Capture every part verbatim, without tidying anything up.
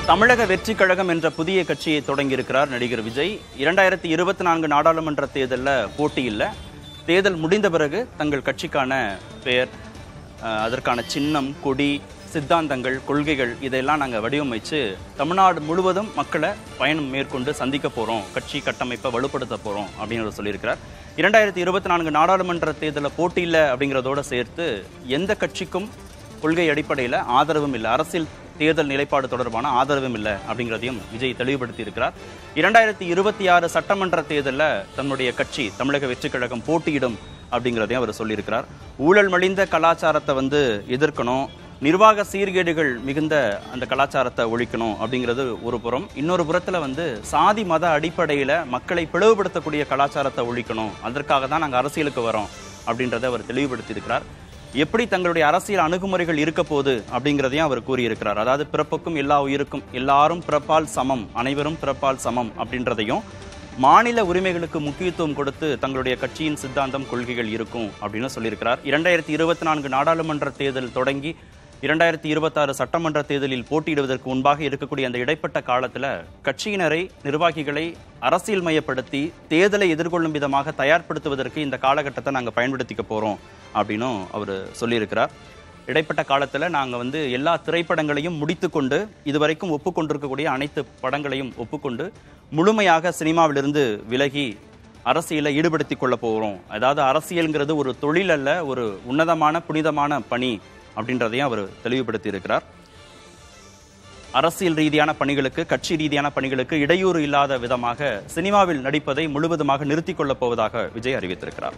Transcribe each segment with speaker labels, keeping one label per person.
Speaker 1: தமிழக வெற்றி கழகம் என்ற புதிய கட்சியை தொடங்கியிருக்கிறார் நடிகர் விஜய். இரண்டாயிரத்தி இருபத்தி நான்கு நாடாளுமன்ற தேர்தலில் போட்டி இல்லை. தேர்தல் முடிந்த பிறகு தங்கள் கட்சிக்கான பெயர், அதற்கான சின்னம், கொடி, சித்தாந்தங்கள், கொள்கைகள் இதெல்லாம் நாங்கள் வடிவமைச்சு தமிழ்நாடு முழுவதும் மக்களை பயணம் மேற்கொண்டு சந்திக்க போகிறோம், கட்சி கட்டமைப்பை வலுப்படுத்த போகிறோம் அப்படின்னு சொல்லியிருக்கிறார். இரண்டாயிரத்தி இருபத்தி நான்கு நாடாளுமன்ற தேர்தலில் போட்டி இல்லை அப்படிங்கிறதோடு சேர்த்து எந்த கட்சிக்கும் கொள்கை அடிப்படையில் ஆதரவும் இல்லை, அரசியல் தேர்தல் நிலைப்பாடு தொடர்பான ஆதரவும் இல்லை அப்படிங்கிறதையும் விஜய் தெளிவுபடுத்தி இருக்கிறார். இரண்டாயிரத்தி இருபத்தி ஆறு சட்டமன்ற தேர்தலில் தன்னுடைய கட்சி தமிழக வெற்றி கழகம் போட்டியிடும் அப்படிங்கிறதையும் அவர் சொல்லியிருக்கிறார். ஊழல் மலிந்த கலாச்சாரத்தை வந்து எதிர்க்கணும், நிர்வாக சீர்கேடுகள் மிகுந்த அந்த கலாச்சாரத்தை ஒழிக்கணும் அப்படிங்கிறது ஒரு புறம். இன்னொரு புறத்தில் வந்து சாதி மத அடிப்படையில் மக்களை பிளவுபடுத்தக்கூடிய கலாச்சாரத்தை ஒழிக்கணும், அதற்காக தான் நாங்கள் அரசியலுக்கு வரோம் அப்படின்றத அவர் தெளிவுபடுத்தியிருக்கிறார். எப்படி தங்களுடைய அரசியல் அணுகுமுறைகள் இருக்க போகுது அப்படிங்கிறதையும் அவர் கூறியிருக்கிறார். அதாவது பிறப்புக்கும் எல்லா உயிருக்கும், எல்லாரும் பிறப்பால் சமம், அனைவரும் பிறப்பால் சமம் அப்படின்றதையும், மாநில உரிமைகளுக்கு முக்கியத்துவம் கொடுத்து தங்களுடைய கட்சியின் சித்தாந்தம், கொள்கைகள் இருக்கும் அப்படின்னு சொல்லியிருக்கிறார். இரண்டாயிரத்தி இருபத்தி நான்கு நாடாளுமன்ற தேர்தல் தொடங்கி இரண்டாயிரத்தி இருபத்தாறு சட்டமன்ற தேர்தலில் போட்டியிடுவதற்கு முன்பாக இருக்கக்கூடிய அந்த இடைப்பட்ட காலத்தில் கட்சியினரை, நிர்வாகிகளை அரசியல் மயப்படுத்தி தேர்தலை எதிர்கொள்ளும் விதமாக தயார்படுத்துவதற்கு இந்த காலகட்டத்தை நாங்கள் பயன்படுத்திக்க போகிறோம் அப்படின்னும் அவர் சொல்லியிருக்கிறார். இடைப்பட்ட காலத்தில் நாங்கள் வந்து எல்லா திரைப்படங்களையும் முடித்து கொண்டு இதுவரைக்கும் ஒப்புக்கொண்டிருக்கக்கூடிய அனைத்து படங்களையும் ஒப்புக்கொண்டு முழுமையாக சினிமாவிலிருந்து விலகி அரசியலை ஈடுபடுத்தி கொள்ள போகிறோம். அதாவது அரசியல்ங்கிறது ஒரு தொழில் அல்ல, ஒரு உன்னதமான புனிதமான பணி அப்படின்றதையும் அவர் தெளிவுபடுத்தி இருக்கிறார். அரசியல் ரீதியான பணிகளுக்கு, கட்சி ரீதியான பணிகளுக்கு இடையூறு இல்லாத விதமாக சினிமாவில் நடிப்பதை முழுவதுமாக நிறுத்திக் கொள்ளப் போவதாக விஜய் அறிவித்திருக்கிறார்.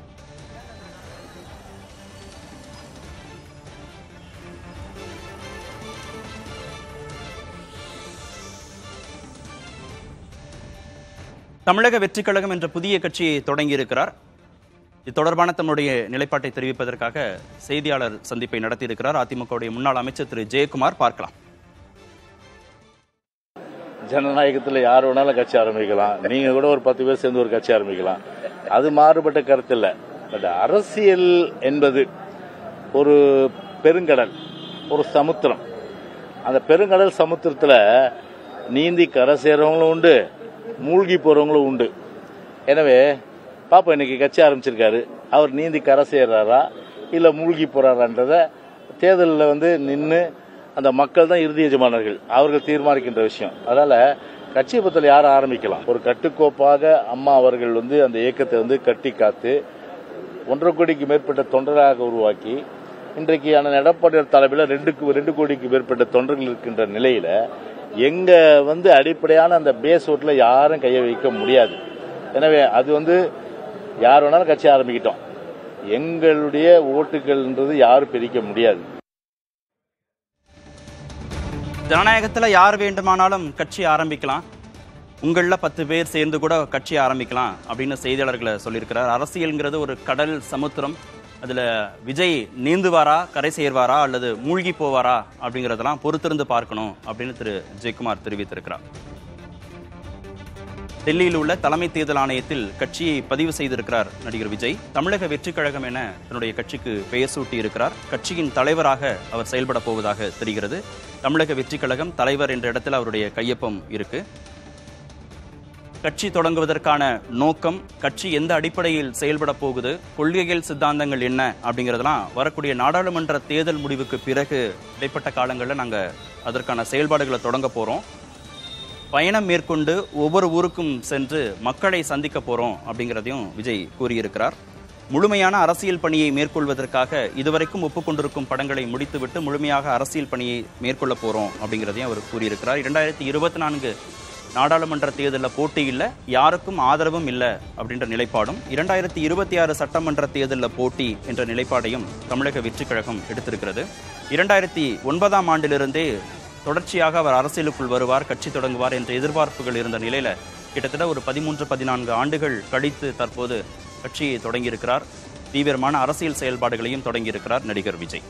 Speaker 1: தமிழக வெற்றி கழகம் என்ற புதிய கட்சியை தொடங்கியிருக்கிறார். இது தொடர்பான தன்னுடைய நிலைப்பாட்டை தெரிவிப்பதற்காக செய்தியாளர் சந்திப்பை நடத்தியிருக்கிறார் அதிமுகவுடைய முன்னாள் அமைச்சர் திரு ஜெயக்குமார். பார்க்கலாம்.
Speaker 2: ஜனநாயகத்தில் யார் வேணாலும் கட்சி ஆரம்பிக்கலாம், நீங்க கூட ஒரு பத்து பேர் சேர்ந்து ஒரு கட்சி ஆரம்பிக்கலாம், அது மாறுபட்ட கருத்து இல்லை. பட் அரசியல் என்பது ஒரு பெருங்கடல், ஒரு சமுத்திரம். அந்த பெருங்கடல் சமுத்திரத்தில் நீந்தி கரை சேர்றவங்களும் உண்டு, மூழ்கி போறவங்களும் உண்டு. எனவே பாப்பா இன்னைக்கு கட்சி ஆரம்பிச்சிருக்காரு, அவர் நீந்தி கரை சேர்றாரா இல்லை மூழ்கி போறாரான்றத தேர்தலில் வந்து நின்று அந்த மக்கள் தான் இறுதி எஜமானர்கள், அவர்கள் தீர்மானிக்கின்ற விஷயம். அதனால கட்சியை பற்றில யாரும் ஆரம்பிக்கலாம். ஒரு கட்டுக்கோப்பாக அம்மா அவர்கள் வந்து அந்த இயக்கத்தை வந்து கட்டி காத்து ஒன்றரை கோடிக்கு மேற்பட்ட தொண்டராக உருவாக்கி இன்றைக்கு அண்ணன் எடப்பாடி தலைமையில் ரெண்டுக்கு ரெண்டு கோடிக்கு மேற்பட்ட தொண்டர்கள் இருக்கின்ற நிலையில எங்க வந்து அடிப்படையான அந்த பேஸ் ஓட்டுல யாரும் கையை வைக்க முடியாது. எனவே அது வந்து யார் வேணாலும் கட்சி ஆரம்பிக்கிட்டோம், எங்களுடைய ஓட்டுகள்ன்றது யாரும் பிரிக்க முடியாது.
Speaker 1: ஜனநாயகத்தில் யார் வேண்டுமானாலும் கட்சி ஆரம்பிக்கலாம், உங்களில் பத்து பேர் சேர்ந்து கூட கட்சி ஆரம்பிக்கலாம் அப்படின்னு செய்தியாளர்களை சொல்லியிருக்கிறார். அரசியல்ங்கிறது ஒரு கடல் சமுத்திரம், அதில் விஜய் நீந்துவாரா, கரை சேர்வாரா அல்லது மூழ்கி போவாரா அப்படிங்கிறதெல்லாம் பொறுத்திருந்து பார்க்கணும் அப்படின்னு திரு ஜெயக்குமார் தெரிவித்திருக்கிறார். டெல்லியில் உள்ள தலைமை தேர்தல் ஆணையத்தில் கட்சியை பதிவு செய்திருக்கிறார் நடிகர் விஜய். தமிழக வெற்றி கழகம் என தன்னுடைய கட்சிக்கு பெயர் சூட்டி இருக்கிறார். கட்சியின் தலைவராக அவர் செயல்பட போவதாக தெரிகிறது. தமிழக வெற்றி கழகம் தலைவர் என்ற இடத்தில் அவருடைய கையொப்பம் இருக்கு. கட்சி தொடங்குவதற்கான நோக்கம், கட்சி எந்த அடிப்படையில் செயல்பட போகுது, கொள்கைகள், சித்தாந்தங்கள் என்ன அப்படிங்கிறதெல்லாம் வரக்கூடிய நாடாளுமன்ற தேர்தல் முடிவுக்கு பிறகு இடைப்பட்ட காலங்களில் நாங்கள் அதற்கான செயல்பாடுகளை தொடங்க போகிறோம். பயணம் மேற்கொண்டு ஒவ்வொரு ஊருக்கும் சென்று மக்களை சந்திக்க போகிறோம் அப்படிங்கிறதையும் விஜய் கூறியிருக்கிறார். முழுமையான அரசியல் பணியை மேற்கொள்வதற்காக இதுவரைக்கும் ஒப்புக்கொண்டிருக்கும் படங்களை முடித்துவிட்டு முழுமையாக அரசியல் பணியை மேற்கொள்ள போகிறோம் அப்படிங்கிறதையும் அவர் கூறியிருக்கிறார். இரண்டாயிரத்தி இருபத்தி நான்கு நாடாளுமன்ற தேர்தலில் போட்டி இல்லை, யாருக்கும் ஆதரவும் இல்லை அப்படின்ற நிலைப்பாடும், இரண்டாயிரத்தி இருபத்தி ஆறு சட்டமன்ற தேர்தலில் போட்டி என்ற நிலைப்பாடையும் தமிழக வெற்றி கழகம் எடுத்திருக்கிறது. இரண்டாயிரத்தி ஒன்பதாம் ஆண்டிலிருந்தே தொடர்ச்சியாக அவர் அரசியலுக்குள் வருவார், கட்சி தொடங்குவார் என்ற எதிர்பார்ப்புகள் இருந்த நிலையில கிட்டத்தட்ட ஒரு பதிமூன்று பதினான்கு ஆண்டுகள் கழித்து தற்போது கட்சியை தொடங்கியிருக்கிறார். தீவிரமான அரசியல் செயல்பாடுகளையும் தொடங்கியிருக்கிறார் நடிகர் விஜய்.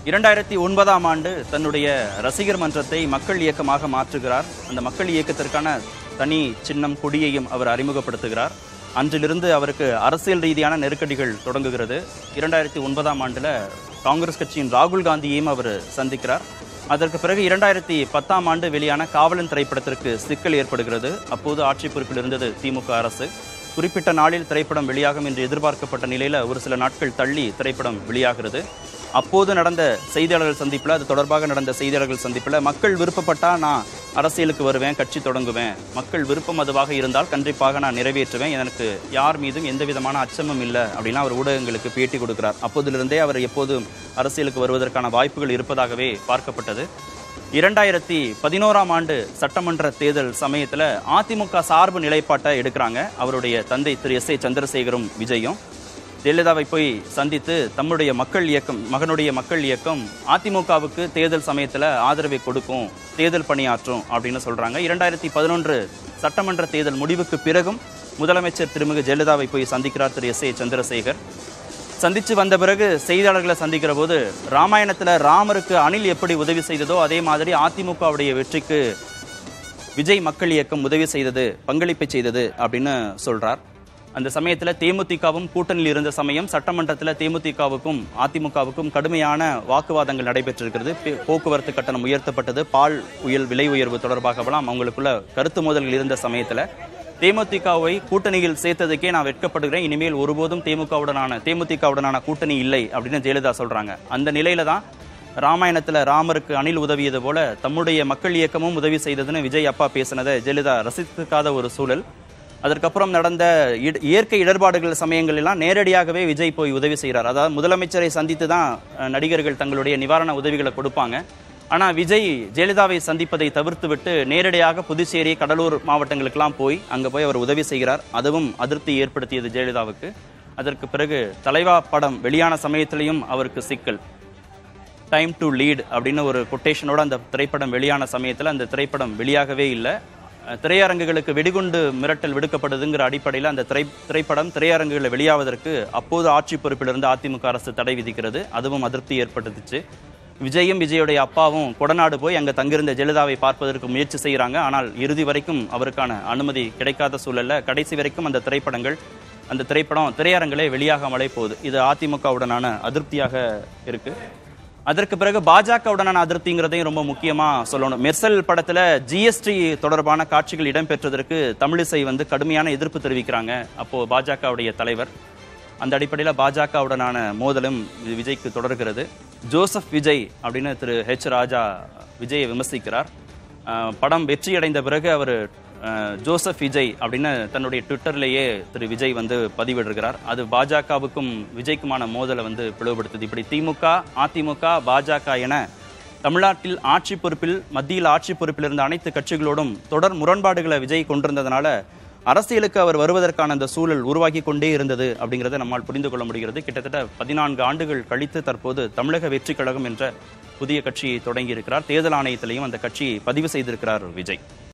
Speaker 1: இரண்டாயிரத்தி ஒன்பதாம் ஆண்டு தன்னுடைய ரசிகர் மன்றத்தை மக்கள் இயக்கமாக மாற்றுகிறார். அந்த மக்கள் இயக்கத்திற்கான தனி சின்னம் கொடியையும் அவர் அறிமுகப்படுத்துகிறார். அன்றிலிருந்து அவருக்கு அரசியல் ரீதியான நெருக்கடிகள் தொடங்குகிறது. இரண்டாயிரத்தி ஒன்பதாம் ஆண்டுல காங்கிரஸ் கட்சியின் ராகுல் காந்தியையும் அவர் சந்திக்கிறார். அதற்கு பிறகு இரண்டாயிரத்தி பத்தாம் ஆண்டு வெளியான காவலன் திரைப்படத்திற்கு சிக்கல் ஏற்படுகிறது. அப்போது ஆட்சி பொறுப்பில் இருந்தது திமுக அரசு. குறிப்பிட்ட நாளில் திரைப்படம் வெளியாகும் என்று எதிர்பார்க்கப்பட்ட நிலையில் ஒரு சில நாட்கள் தள்ளி திரைப்படம் வெளியாகிறது. அப்போது நடந்த செய்தியாளர்கள் சந்திப்பில் அது தொடர்பாக நடந்த செய்தியாளர்கள் சந்திப்பில் மக்கள் விருப்பப்பட்டா நான் அரசியலுக்கு வருவேன், கட்சி தொடங்குவேன், மக்கள் விருப்பம் அதுவாக இருந்தால் கண்டிப்பாக நான் நிறைவேற்றுவேன், எனக்கு யார் மீதும் எந்த விதமான அச்சமும் இல்லை அப்படின்னா அவர் ஊடகங்களுக்கு பேட்டி கொடுக்கிறார். அப்போதிலிருந்தே அவர் எப்போதும் அரசியலுக்கு வருவதற்கான வாய்ப்புகள் இருப்பதாகவே பார்க்கப்பட்டது. இரண்டாயிரத்தி பதினோராம் ஆண்டு சட்டமன்ற தேர்தல் சமயத்தில் அதிமுக சார்பு நிலைப்பாட்டை எடுக்கிறாங்க. அவருடைய தந்தை திரு எஸ் ஏ சந்திரசேகரும் விஜயும் ஜெயலலிதாவை போய் சந்தித்து தம்முடைய மக்கள் இயக்கம் மகனுடைய மக்கள் இயக்கம் அதிமுகவுக்கு தேர்தல் சமயத்தில் ஆதரவை கொடுக்கும், தேர்தல் பணியாற்றும் அப்படின்னு சொல்றாங்க. இரண்டாயிரத்தி பதினொன்று சட்டமன்ற தேர்தல் முடிவுக்கு பிறகும் முதலமைச்சர் திருமிகு ஜெயலலிதாவை போய் சந்திக்கிறார் திரு எஸ் ஏ சந்திரசேகர். சந்திச்சு வந்த பிறகு செய்தியாளர்களை சந்திக்கிற போது ராமாயணத்தில் ராமருக்கு அணில் எப்படி உதவி செய்ததோ அதே மாதிரி அதிமுகவுடைய வெற்றிக்கு விஜய் மக்கள் இயக்கம் உதவி செய்தது, பங்களிப்பை செய்தது அப்படின்னு சொல்றார். அந்த சமயத்தில் தேமுதிகவும் கூட்டணியில் இருந்த சமயம் சட்டமன்றத்தில் தேமுதிகவுக்கும் அதிமுகவுக்கும் கடுமையான வாக்குவாதங்கள் நடைபெற்றிருக்கிறது. போக்குவரத்து கட்டணம் உயர்த்தப்பட்டது, பால் உயல் விலை உயர்வு தொடர்பாகலாம் அவங்களுக்குள்ள கருத்து மோதல்கள் இருந்த சமயத்தில் தேமுதிகவை கூட்டணியில் சேர்த்ததுக்கே நான் வெட்கப்படுகிறேன், இனிமேல் ஒருபோதும் தேமுகவுடனான தேமுதிகவுடனான கூட்டணி இல்லை அப்படின்னு ஜெயலலிதா சொல்றாங்க. அந்த நிலையில தான் ராமாயணத்துல ராமருக்கு அணில் உதவியது போல தம்முடைய மக்கள் இயக்கமும் உதவி செய்ததுன்னு விஜய் அப்பா பேசினதை ஜெயலலிதா ரசிக்காத ஒரு சூழல். அதற்கப்புறம் நடந்த இயற்கை இடர்பாடுகள் சமயங்கள் எல்லாம் நேரடியாகவே விஜய் போய் உதவி செய்கிறார். அதாவது முதலமைச்சரை சந்தித்து தான் நடிகர்கள் தங்களுடைய நிவாரண உதவிகளை கொடுப்பாங்க. ஆனால் விஜய் ஜெயலலிதாவை சந்திப்பதை தவிர்த்து விட்டு நேரடியாக புதுச்சேரி, கடலூர் மாவட்டங்களுக்கெல்லாம் போய் அங்கே போய் அவர் உதவி செய்கிறார். அதுவும் அதிருப்தி ஏற்படுத்தியது ஜெயலலிதாவுக்கு. அதற்கு பிறகு தலைவா படம் வெளியான சமயத்திலையும் அவருக்கு சிக்கல். டைம் டு லீட் அப்படின்னு ஒரு கொட்டேஷனோட அந்த திரைப்படம் வெளியான சமயத்தில் அந்த திரைப்படம் வெளியாகவே இல்லை. திரையரங்குகளுக்கு வெடிகுண்டு மிரட்டல் விடுக்கப்படுதுங்கிற அடிப்படையில் அந்த திரை திரைப்படம் திரையரங்குகளில் வெளியாவதற்கு அப்போது ஆட்சி பொறுப்பிலிருந்து அதிமுக அரசு தடை விதிக்கிறது. அதுவும் அதிருப்தி ஏற்பட்டுச்சு. விஜயும் விஜயுடைய அப்பாவும் கொடநாடு போய் அங்கே தங்கியிருந்த ஜெயலலிதாவை பார்ப்பதற்கு முயற்சி செய்கிறாங்க. ஆனால் இறுதி வரைக்கும் அவருக்கான அனுமதி கிடைக்காத சூழல்ல கடைசி வரைக்கும் அந்த திரைப்படங்கள் அந்த திரைப்படம் திரையரங்களே வெளியாகாமலே போகுது. இது அதிமுகவுடனான அதிருப்தியாக இருக்கு. அதற்கு பிறகு பாஜகவுடனான அதிருப்திங்கிறதையும் ரொம்ப முக்கியமா சொல்லணும். மெர்சல் படத்துல ஜிஎஸ்டி தொடர்பான காட்சிகள் இடம்பெற்றதற்கு தமிழிசை வந்து கடுமையான எதிர்ப்பு தெரிவிக்கிறாங்க. அப்போ பாஜகவுடைய தலைவர். அந்த அடிப்படையில் பாஜகவுடனான மோதலும் விஜய்க்கு தொடர்கிறது. ஜோசப் விஜய் அப்படின்னு திரு ஹெச் ராஜா விஜயை விமர்சிக்கிறார். படம் வெற்றி அடைந்த பிறகு அவர் ஜோசப் விஜய் அப்படின்னு தன்னுடைய ட்விட்டர்லேயே திரு விஜய் வந்து பதிவிடுகிறார். அது பாஜகவுக்கும் விஜய்க்குமான மோதலை வந்து பிளவுபடுத்துது. இப்படி திமுக, அதிமுக, பாஜக என தமிழ்நாட்டில் ஆட்சி பொறுப்பில் மத்தியில் ஆட்சி பொறுப்பில் இருந்த அனைத்து கட்சிகளோடும் தொடர் முரண்பாடுகளை விஜய் கொண்டிருந்ததுனால அரசியலுக்கு அவர் வருவதற்கான அந்த சூழல் உருவாக்கி கொண்டே இருந்தது அப்படிங்கிறத நம்மால் புரிந்து கொள்ள முடிகிறது. கிட்டத்தட்ட பதினான்கு ஆண்டுகள் கழித்து தற்போது தமிழக வெற்றி கழகம் என்ற புதிய கட்சியை தொடங்கி இருக்கிறார். தேர்தல் ஆணையத்திலையும் அந்த கட்சியை பதிவு செய்திருக்கிறார் விஜய்.